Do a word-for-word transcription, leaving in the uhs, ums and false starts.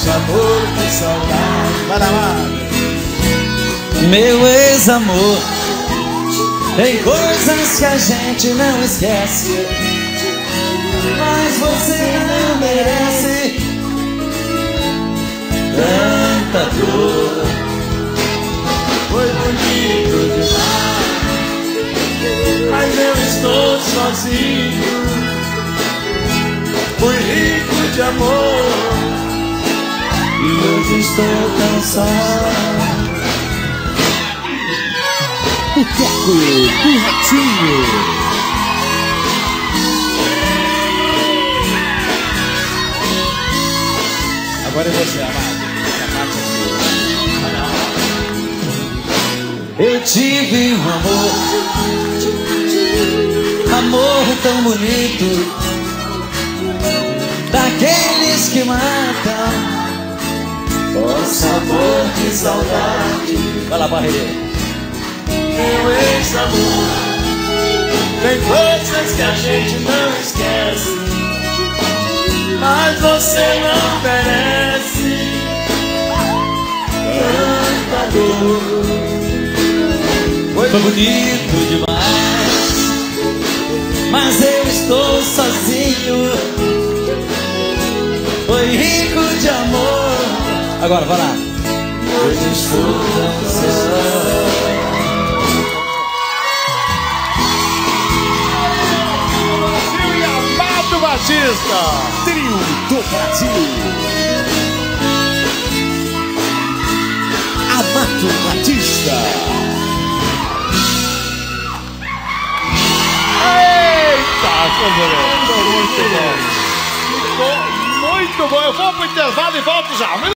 sabor de saudade. Vai lá, Amado. Meu ex-amor, tem coisas que a gente não esquece, mas você não merece tanta dor. Foi bonito demais, mas eu estou sozinho. Fui rico de amor e hoje estou cansado. O toco do Ratinho. Agora é você, Amado. Eu tive um amor, amor tão bonito, daqueles que matam, o sabor de saudade. Vai lá, barreira. Meu ex-amor, tem coisas que a gente não esquece, mas você não merece tanta dor. Foi bonito demais, mas eu estou sozinho. Foi rico de amor. Agora, vai lá. Hoje estou cansado. Amado Batista, trio do Brasil. Amado Batista. Eita, muito bom. Muito bom. Eu vou pro intervalo e volto já.